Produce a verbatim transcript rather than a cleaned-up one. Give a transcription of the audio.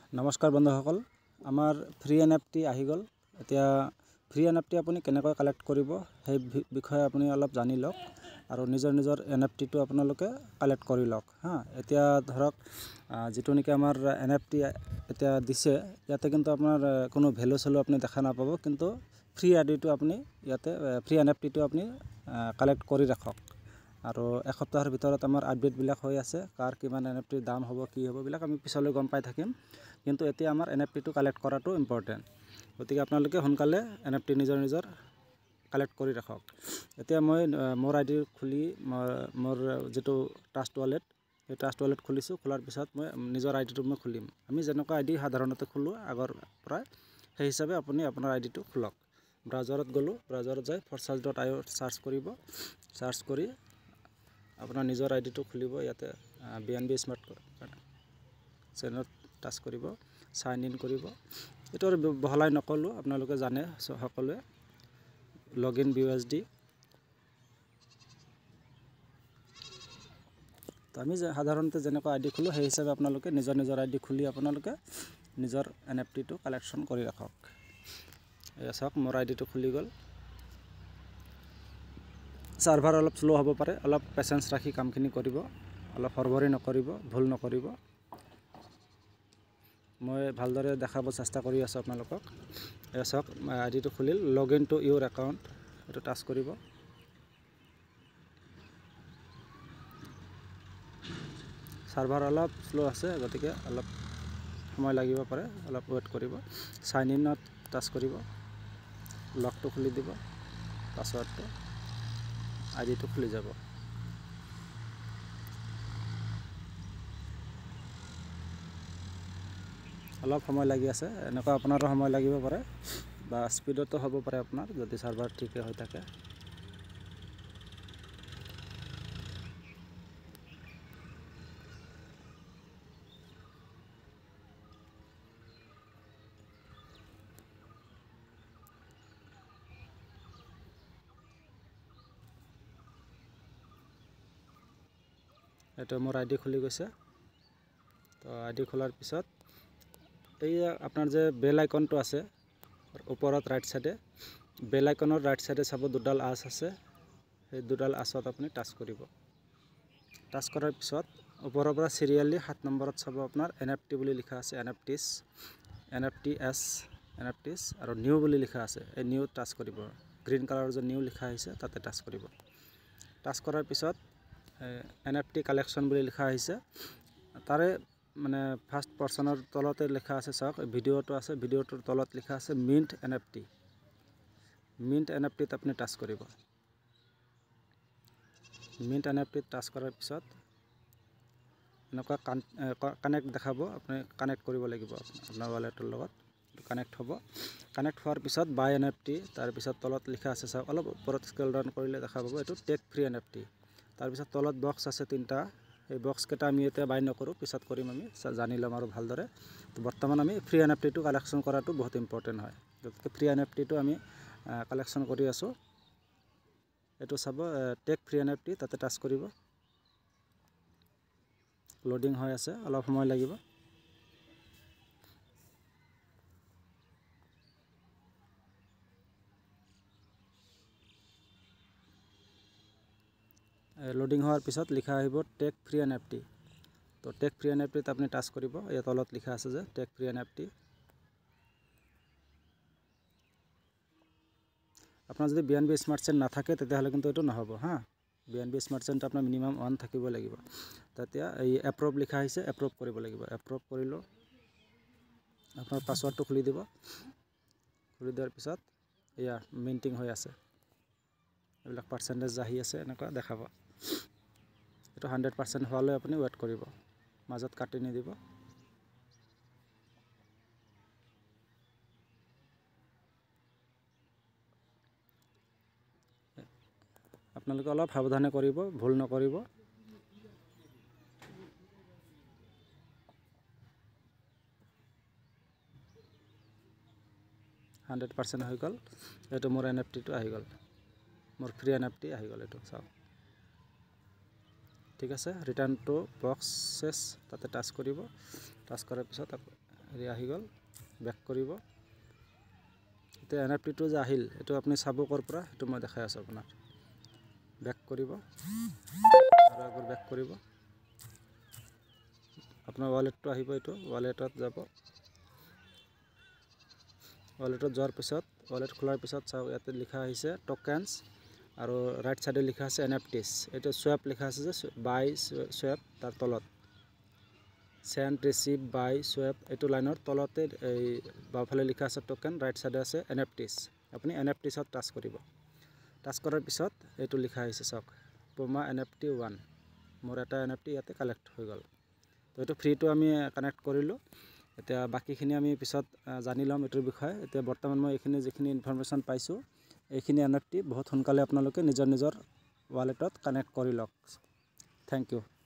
নমস্কাৰ বন্ধুসকল, আমাৰ ফ্ৰী এন এফ টি আহি গ'ল। এতিয়া ফ্ৰী এন এফ টি আপুনি কেনেকৈ কালেক্ট কৰিব সেই বিষয়ে আপুনি অলপ জানি লওক আৰু নিজৰ নিজৰ এন এফ টিটো আপোনালোকে কালেক্ট কৰি লওক হা। এতিয়া ধৰক যিটো নেকি আমাৰ এন এফ টি এতিয়া দিছে, ইয়াতে কিন্তু আপোনাৰ কোনো ভেলু চেলু আপুনি দেখা নাপাব, কিন্তু ফ্ৰী আইডিটো আপুনি ইয়াতে ফ্ৰী এন এফ টিটো আপুনি কালেক্ট কৰি ৰাখক। আৰু এসপ্তাহৰ ভিতৰত আমাৰ আপডেটবিলাক হৈ আছে, কাৰ কিমান এন এফ টিৰ দাম হ'ব কি হ'ব বিলাক আমি পিছলৈ গম পাই থাকিম। কিন্তু এতিয়া আমাৰ এন এফ টিটো কালেক্ট কৰাটো ইম্পৰ্টেণ্ট, গতিকে আপোনালোকে সোনকালে এন এফ টি নিজৰ নিজৰ কালেক্ট কৰি ৰাখক। এতিয়া মই মোৰ আই ডি খুলি মোৰ যিটো ট্ৰাষ্ট ৱালেট, সেই ট্ৰাষ্ট ৱালেট খুলিছোঁ। খোলাৰ পিছত মই নিজৰ আই ডিটো মই খুলিম। আমি যেনেকুৱা আই ডি সাধাৰণতে খোলোঁ আগৰ পৰাই, সেই হিচাপে আপুনি আপোনাৰ আই ডিটো খোলক। ব্ৰাউজাৰত গ'লোঁ, ব্ৰাউজাৰত যাই forsage dot I O search কৰিব। চাৰ্চ কৰি আপোনাৰ নিজৰ আই ডিটো খুলিব। ইয়াতে বি এন বি স্মাৰ্ট চেনেলত টাচ কৰিব, চাইন ইন কৰিব। এইটো আৰু বহলাই নকলোঁ, আপোনালোকে জানে সকলোৱে। Log in B U S D. তো আমি সাধাৰণতে যেনেকুৱা আই ডি খোলোঁ সেই হিচাপে আপোনালোকে নিজৰ নিজৰ আই ডি খুলি আপোনালোকে নিজৰ এন এফ টিটো কালেকশ্যন কৰি ৰাখক। এয়া চাওক, মোৰ আই ডিটো খুলি গ'ল। ছাৰ্ভাৰ অলপ শ্ল' হ'ব পাৰে, অলপ পেচেঞ্চ ৰাখি কামখিনি কৰিব, অলপ হৰভৰি নকৰিব, ভুল নকৰিব। মই ভালদৰে দেখাব চেষ্টা কৰি আছোঁ আপোনালোকক। এয়া চাওক, আই ডিটো খুলিল। Log in to your account, এইটো টাচ কৰিব। ছাৰ্ভাৰ অলপ শ্ল' আছে, গতিকে অলপ সময় লাগিব পাৰে, অলপ ৱেইট কৰিব। চাইন ইনত টাচ কৰিব, লগটো খুলি দিব, পাছৱৰ্ডটো, আই ডিটো খুলি যাব। অলপ সময় লাগি আছে, এনেকুৱা আপোনাৰো সময় লাগিব পাৰে বা স্পীডতো হ'ব পাৰে আপোনাৰ, যদি ছাৰ্ভাৰ ঠিকে হৈ থাকে। এইটো মোৰ আই ডি খুলি গৈছে। তো আই ডি খোলাৰ পিছত এই আপোনাৰ যে বেল আইকনটো আছে ওপৰত ৰাইট চাইডে, বেল আইকনৰ ৰাইট চাইডে চাব দুডাল আঁচ আছে। সেই দুডাল আঁচত আপুনি টাচ কৰিব। টাচ কৰাৰ পিছত ওপৰৰ পৰা চিৰিয়েলি সাত নম্বৰত চাব আপোনাৰ এন এফ টি বুলি লিখা আছে, N F Ts, N F T S, N F Ts আৰু নিউ বুলি লিখা আছে। এই নিউ টাচ কৰিব। গ্ৰীণ কালাৰৰ যে নিউ লিখা আহিছে তাতে টাচ কৰিব। টাচ কৰাৰ পিছত এন এফ টি কালেকশ্যন বুলি লিখা আহিছে, তাৰে মানে ফাৰ্ষ্ট পাৰ্চনৰ তলতে লিখা আছে, চাওক ভিডিঅ'টো আছে, ভিডিঅ'টোৰ তলত লিখা আছে mint N F T. Mint N F টিত আপুনি টাচ কৰিব। মিণ্ট এন এফ টিত টাচ কৰাৰ পিছত এনেকুৱা কান কানেক্ট দেখাব, আপুনি কানেক্ট কৰিব লাগিব আপোনাৰ ৱালেটৰ লগত। কানেক্ট হ'ব। কানেক্ট হোৱাৰ পিছত বাই এন এফ টি, তাৰপিছত তলত লিখা আছে, চাওক অলপ ওপৰত স্ক্ৰল ডাউন কৰিলে দেখা পাব এইটো take free N F T. তাৰপিছত তলত বক্স আছে তিনিটা, এই বক্সকেইটা আমি এতিয়া বাই নকৰোঁ, পিছত কৰিম, আমি জানি ল'ম আৰু ভালদৰে। তো বৰ্তমান আমি ফ্ৰী এন এফ টিটো কালেকশ্যন কৰাটো বহুত ইম্পৰ্টেণ্ট হয়, গতিকে ফ্ৰী এন এফ টিটো আমি কালেকশ্যন কৰি আছোঁ। এইটো চাব take free N F T, তাতে টাচ কৰিব। লোডিং হৈ আছে, অলপ সময় লাগিব। লোডিং হোৱাৰ পিছত লিখা আহিব take free N F T. তো টেক ফ্ৰী এন এফ টিত আপুনি টাচ কৰিব। ইয়াত তলত লিখা আছে যে take free N F T. আপোনাৰ যদি B N B smart chain নাথাকে তেতিয়াহ'লে কিন্তু এইটো নহ'ব হা। বি এন বি স্মাৰ্ট চেইনটো আপোনাৰ মিনিমাম ওৱান থাকিব লাগিব। তেতিয়া এই এপ্ৰুভ লিখা আহিছে, এপ্ৰুভ কৰিব লাগিব। এপ্ৰুভ কৰিলোঁ, আপোনাৰ পাছৱৰ্ডটো খুলি দিব। খুলি দিয়াৰ পিছত এয়া মিণ্টিং হৈ আছে, এইবিলাক পাৰ্চেণ্টেজ আহি আছে, এনেকুৱা দেখাব। এইটো হাণ্ড্ৰেড পাৰ্চেণ্ট হোৱালৈ আপুনি ৱেইট কৰিব, মাজত কাটি নিদিব। আপোনালোকে অলপ সাৱধানে কৰিব, ভুল নকৰিব। হাণ্ড্ৰেড পাৰ্চেণ্ট হৈ গ'ল। এইটো মোৰ এন এফ টিটো আহি গ'ল, মোৰ ফ্ৰী এন এফ টি আহি গ'ল। এইটো চাওক, ঠিক আছে। ৰিটাৰ্ণ টু বক্সেছ, তাতে টাচ কৰিব। টাচ কৰাৰ পিছত হেৰি আহি গ'ল বেক কৰিব এতিয়া এন এফ টিটো যে আহিল এইটো আপুনি চাব ক'ৰ পৰা সেইটো মই দেখাই আছোঁ আপোনাৰ বেক কৰিব আৰু একবাৰ বেক কৰিব আপোনাৰ ৱালেটটো আহিব এইটো ৱালেটত যাব ৱালেটত যোৱাৰ পিছত ৱালেট খোলাৰ পিছত চাওক ইয়াতে লিখা আহিছে টকেনছ আৰু ৰাইট সাইডে লিখা আছে এন এফ টিছ এইটো সোয়াপ লিখা আছে যে বাই সোয়াপ তাৰ তলত সেন্ড ৰিসিভ বাই সোয়াপ এইটো লাইনৰ তলতে এই বাওফালে লিখা আছে টোকেন ৰাইট সাইডে আছে এন এফ টিছ আপুনি এন এফ টিছত টাচ কৰিব টাচ কৰাৰ পিছত এইটো লিখা আহিছে চাওক Puma N F T one মোৰ এটা এন এফ টি ইয়াতে কালেক্ট হৈ গ'ল তো এইটো ফ্ৰীটো আমি কানেক্ট কৰিলোঁ এতিয়া বাকিখিনি আমি পিছত জানি ল'ম এইটোৰ বিষয়ে এতিয়া বৰ্তমান মই এইখিনি যিখিনি ইনফৰমেশ্যন পাইছোঁ এইখিনি এন এফ টি বহুত সোনকালে আপোনালোকে নিজৰ নিজৰ ৱালেটত কানেক্ট কৰি লওক থেংক ইউ